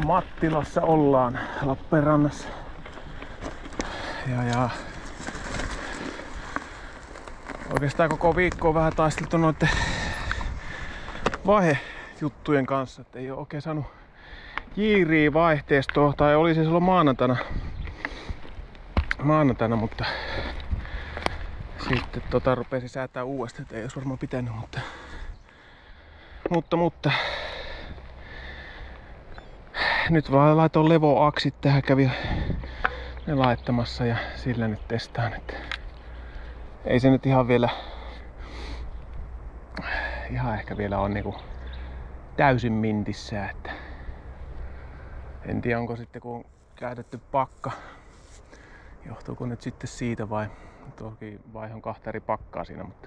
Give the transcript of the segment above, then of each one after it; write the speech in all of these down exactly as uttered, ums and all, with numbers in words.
Mattilassa ollaan Lappeenrannassa. Ja, ja oikeastaan koko viikko on vähän taisteltu noiden vaihejuttujen kanssa, että ei oo oikein saanut jiiriä vaihteistoa, tai oli se silloin maanantaina, maanantaina mutta sitten tota rupesi säätää uudestaan, että ei olisi varmaan pitänyt, mutta mutta, mutta nyt vaan laitoin levoaksit tähän, kävi ne laittamassa ja sillä nyt testaan, että ei se nyt ihan vielä ihan ehkä vielä on niinku täysin mintissä, että en tiedä onko sitten kun on käytetty pakka, johtuuko nyt sitten siitä vai toki vaihon kahta eri pakkaa siinä, mutta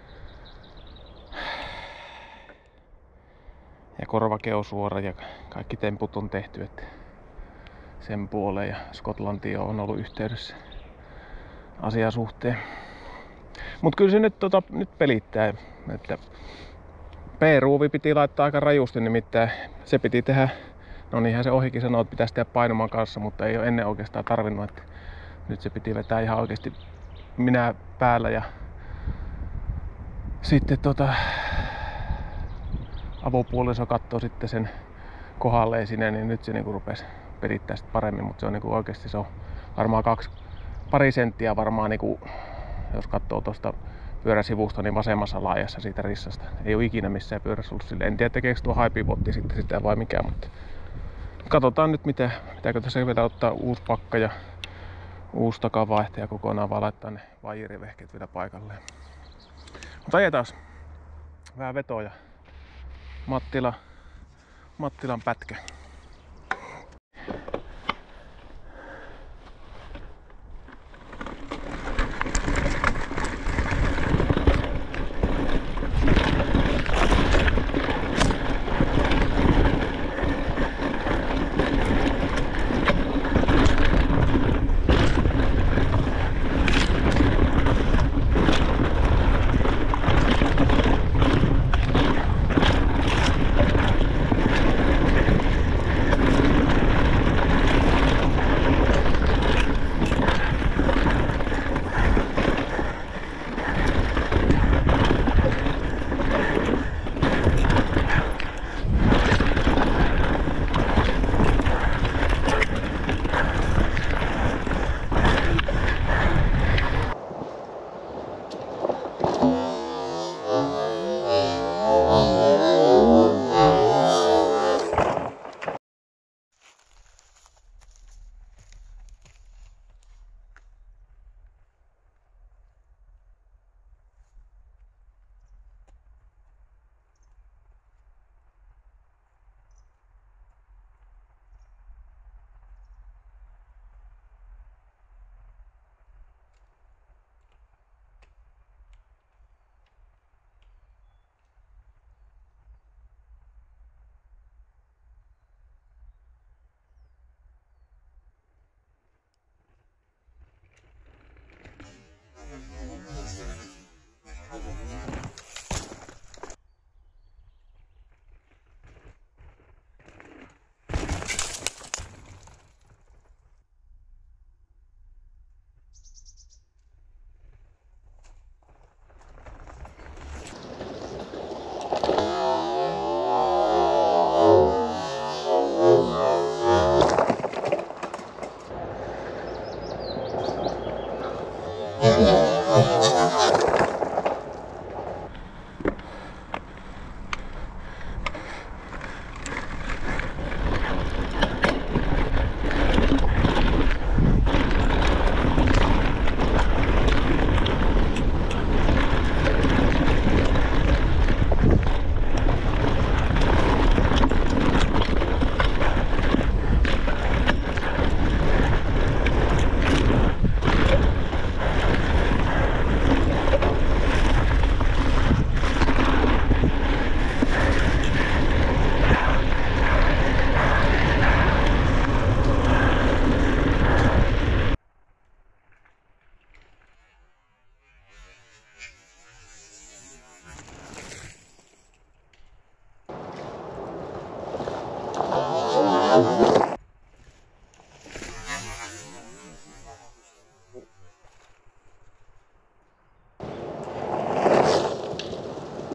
ja korvake on suora ja kaikki temput on tehty, että sen puoleen ja Skotlantiin on ollut yhteydessä asian suhteen. Mut kyllä se nyt, tota, nyt pelittää, että P-ruuvi piti laittaa aika rajusti, nimittäin se piti tehdä, no niinhän se ohikin sanoi, että pitäisi tehdä painomaan kanssa, mutta ei ole ennen oikeastaan tarvinnut, että nyt se piti vetää ihan oikeasti minä päällä ja sitten tota avopuoliso katsoo sitten sen kohdalleen sinne, niin nyt se niinku rupesi pelittää sitten paremmin, mutta se on niinku oikeasti se on varmaan kaksi, pari senttiä varmaan niinku, jos katsoo tuosta pyöräsivusta, niin vasemmassa laajassa siitä rissasta. Ei ole ikinä missään pyörässä ollut sille. En tiedä tekeekö tuo haipivotti sitten sitä vai mikä, mutta katsotaan nyt mitä, pitääkö tässä vielä ottaa uusi pakka ja uusi takavaihtaja kokonaan, vaan laittaa ne vaijirivehkeet vielä paikalleen. Mutta ajetaan vähän vetoja. Mattila, Mattilan pätkä. Joo.